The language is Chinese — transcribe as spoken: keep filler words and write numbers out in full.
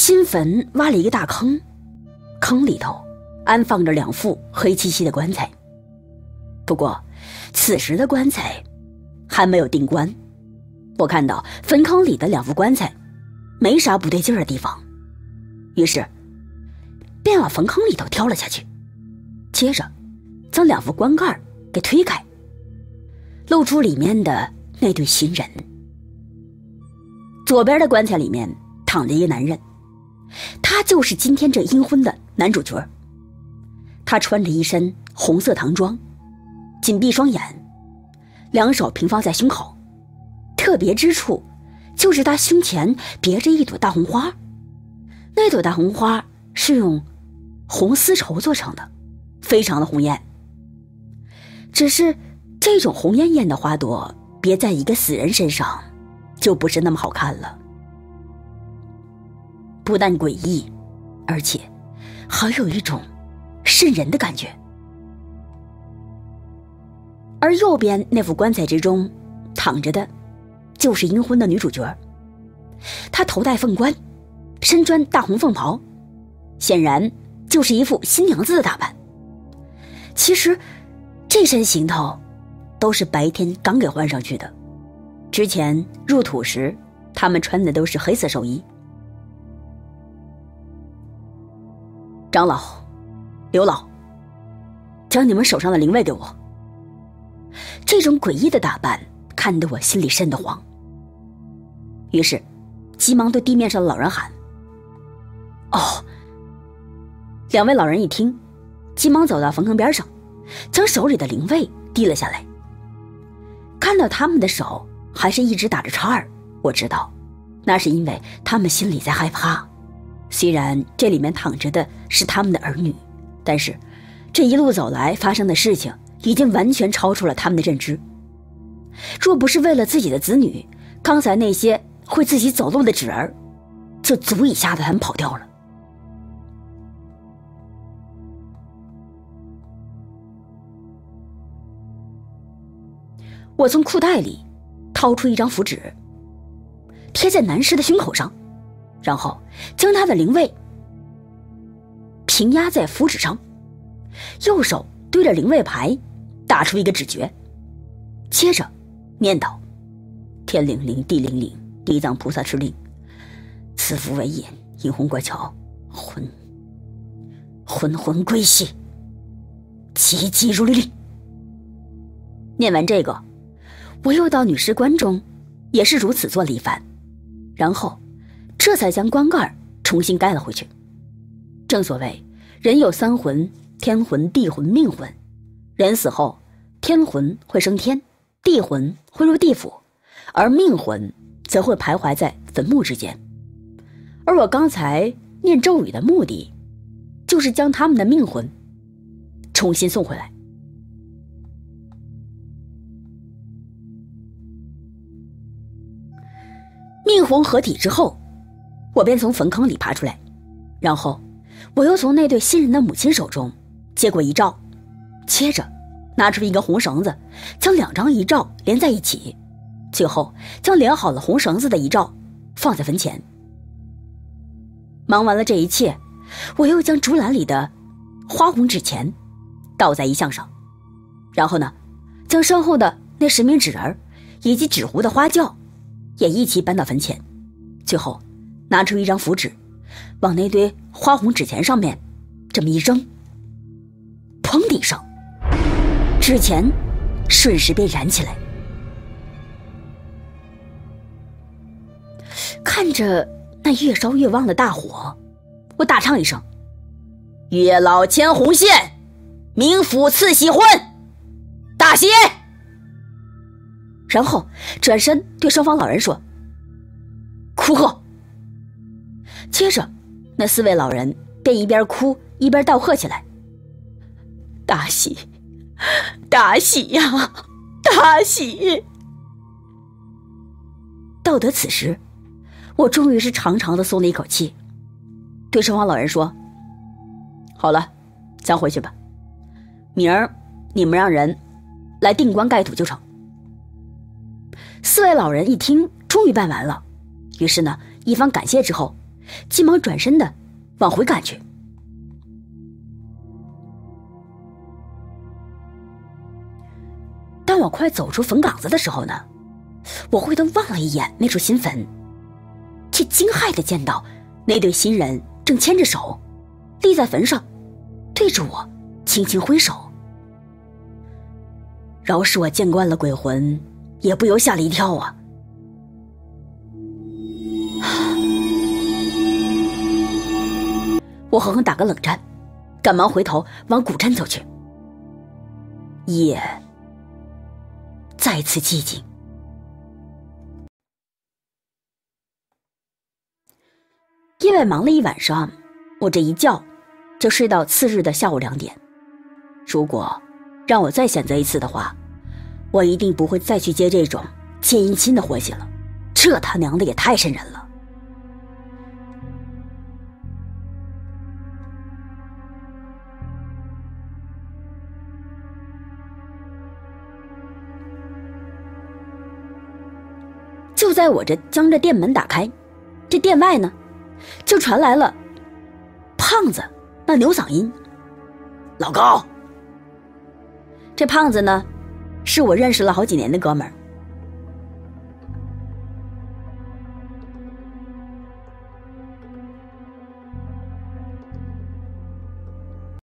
新坟挖了一个大坑，坑里头安放着两副黑漆漆的棺材。不过此时的棺材还没有定棺，我看到坟坑里的两副棺材没啥不对劲儿的地方，于是便往坟坑里头跳了下去，接着将两副棺盖给推开，露出里面的那对新人。左边的棺材里面躺着一个男人，他就是今天这阴婚的男主角。他穿着一身红色唐装，紧闭双眼，两手平放在胸口，特别之处就是他胸前别着一朵大红花，那朵大红花是用红丝绸做成的，非常的红艳。只是这种红艳艳的花朵别在一个死人身上就不是那么好看了，不但诡异，而且还有一种瘆人的感觉。而右边那副棺材之中躺着的就是阴婚的女主角，她头戴凤冠，身穿大红凤袍，显然就是一副新娘子的打扮。其实这身行头都是白天刚给换上去的，之前入土时他们穿的都是黑色寿衣。长老、刘老，将你们手上的灵位给我。这种诡异的打扮看得我心里瘆得慌，于是急忙对地面上的老人喊：哦！两位老人一听，急忙走到坟坑边上，将手里的灵位递了下来。看到他们的手还是一直打着叉儿，我知道那是因为他们心里在害怕。虽然这里面躺着的是他们的儿女，但是这一路走来发生的事情已经完全超出了他们的认知。若不是为了自己的子女，刚才那些会自己走路的纸儿就足以吓得他们跑掉了。我从裤袋里掏出一张符纸，贴在男尸的胸口上，然后将他的灵位平压在符纸上，右手对着灵位牌打出一个指诀，接着念叨：天灵灵，地灵灵，地藏菩萨敕令，此符为引，阴魂过桥，魂魂魂归西，急急如律令。念完这个，我又到女尸棺中也是如此做了一番，然后这才将棺盖重新盖了回去。正所谓人有三魂，天魂、地魂、命魂。人死后，天魂会升天，地魂会入地府，而命魂则会徘徊在坟墓之间。而我刚才念咒语的目的，就是将他们的命魂重新送回来。命魂合体之后，我便从坟坑里爬出来，然后我又从那对新人的母亲手中接过遗照，接着拿出一根红绳子，将两张遗照连在一起，最后将连好了红绳子的遗照放在坟前。忙完了这一切，我又将竹篮里的花红纸钱倒在遗像上，然后呢，将身后的那十名纸人以及纸糊的花轿也一起搬到坟前，最后拿出一张符纸，往那堆花红纸钱上面这么一扔，砰的一声，纸钱瞬时便燃起来。看着那越烧越旺的大火，我大唱一声：月老牵红线，冥府赐喜婚，大喜！然后转身对双方老人说：哭贺！接着那四位老人便一边哭一边道贺起来：大喜，大喜呀，大喜！到得此时，我终于是长长的松了一口气，对双方老人说：好了，咱回去吧，明儿你们让人来定棺盖土就成。四位老人一听终于办完了，于是呢一番感谢之后， 急忙转身的往回赶去。当我快走出坟岗子的时候呢，我回头望了一眼那处新坟，却惊骇地见到那对新人正牵着手立在坟上，对着我轻轻挥手。饶是我见惯了鬼魂，也不由吓了一跳啊！我狠狠打个冷战，赶忙回头往古镇走去。夜再次寂静。夜外忙了一晚上，我这一觉就睡到次日的下午两点。如果让我再选择一次的话，我一定不会再去接这种欠姻亲的活计了，这他娘的也太瘆人了。就在我这将这店门打开，这店外呢就传来了胖子那牛嗓音：“老高！”这胖子呢是我认识了好几年的哥们儿，